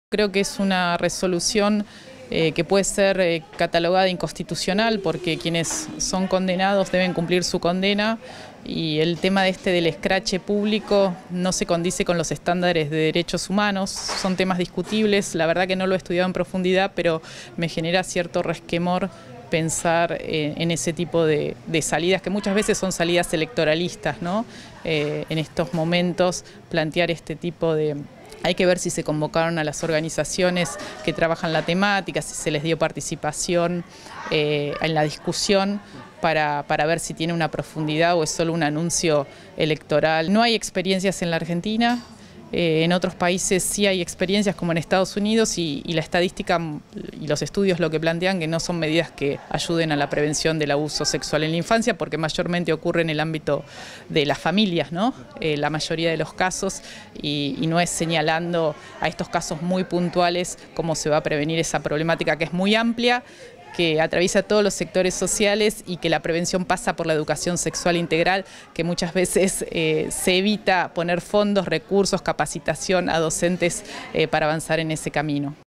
Creo que es una resolución que puede ser catalogada inconstitucional porque quienes son condenados deben cumplir su condena y el tema del escrache público no se condice con los estándares de derechos humanos, son temas discutibles, la verdad que no lo he estudiado en profundidad, pero me genera cierto resquemor pensar en ese tipo de salidas, que muchas veces son salidas electoralistas, ¿no? En estos momentos plantear este tipo de... Hay que ver si se convocaron a las organizaciones que trabajan la temática, si se les dio participación en la discusión para ver si tiene una profundidad o es solo un anuncio electoral. No hay experiencias en la Argentina. En otros países sí hay experiencias como en Estados Unidos y la estadística y los estudios lo que plantean que no son medidas que ayuden a la prevención del abuso sexual en la infancia porque mayormente ocurre en el ámbito de las familias, ¿no? La mayoría de los casos y no es señalando a estos casos muy puntuales cómo se va a prevenir esa problemática que es muy amplia, que atraviesa todos los sectores sociales y que la prevención pasa por la educación sexual integral, que muchas veces se evita poner fondos, recursos, capacitación a docentes para avanzar en ese camino.